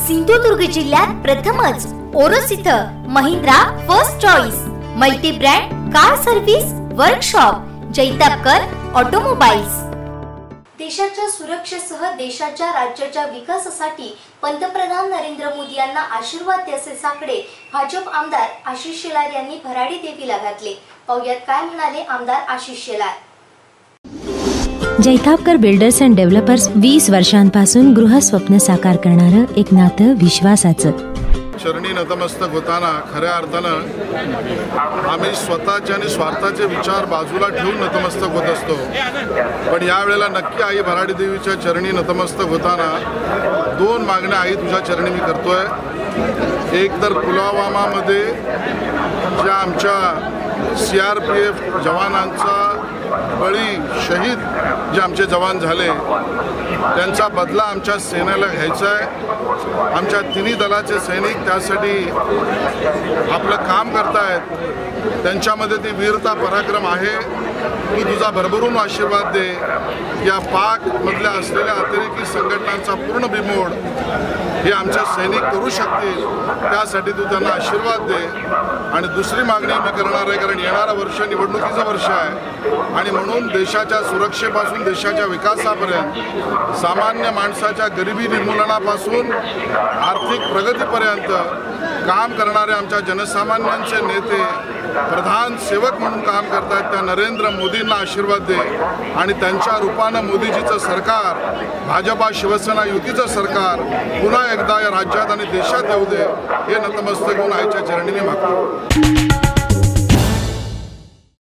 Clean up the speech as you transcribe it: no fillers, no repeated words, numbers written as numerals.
सिंधुदुर्ग जिल्ह्यात प्रथमच ओरोस इथं Mahindra first choice multi brand car service workshop Jaitapkar automobiles. देशाच्या सुरक्षेसह देशाच्या राज्याच्या विकासासाठी पंतप्रधान नरेंद्र मोदी यांना आशीर्वाद द्यायचे साकडे भाजप आमदार आशिष शेलार यांनी भराडी देवीला घातले। पाहुयात काय म्हणाले आमदार Ashish Shelar. Jaitapkar builders and developers 20 वर्षांपासून गृहस्वप्न साकार करणारं एक नातं विश्वासाचं। चरणी नतमस्तक होताना खऱ्या अर्थानं आम्ही स्वतःचे आणि स्वार्थाचे विचार बाजूला ठेवून नतमस्तक होत असतो, पण यावेळेला नक्की आई भराडी देवीच्या चरणी नतमस्तक होताना 2 मागण्या आई तुझ्या चरणी मी करतोय। एक तर पुलवामामध्ये ज्या आमच्या CRPF जवानांचा बळी शहीद जे आमचे जवान झाले त्यांचा बदला आमच्या सेनेला घ्यायचा आहे। आमच्या तिन्ही दलाचे सैनिक त्यासाठी आपलं काम करतायत, त्यांच्यामध्ये ती वीरता पराक्रम आहे। तू तुझा भरभरून आशीर्वाद दे। या पाकमधल्या असलेल्या अतिरेकी संघटनांचा पूर्ण बिमोड हे आमचे सैनिक करू शकतील, त्यासाठी तू त्यांना आशीर्वाद दे। आणि दुसरी मागणी मी करणार आहे, कारण येणारं वर्ष निवडणुकीचं वर्ष आहे आणि म्हणून देशाच्या सुरक्षेपासून देशाच्या विकासापर्यंत, सामान्य माणसाच्या गरिबी निर्मूलनापासून आर्थिक प्रगतीपर्यंत काम करणारे आमच्या जनसामान्यांचे नेते प्रधान सेवक म्हणून काम करतात त्या नरेंद्र मोदींना आशीर्वाद दे आणि त्यांच्या रूपानं मोदीजीचं सरकार, भाजपा शिवसेना युतीचं सरकार पुन्हा एकदा या राज्यात आणि देशात येऊ दे, हे नतमस्तक होऊन आईच्या चरणी मी मागतो।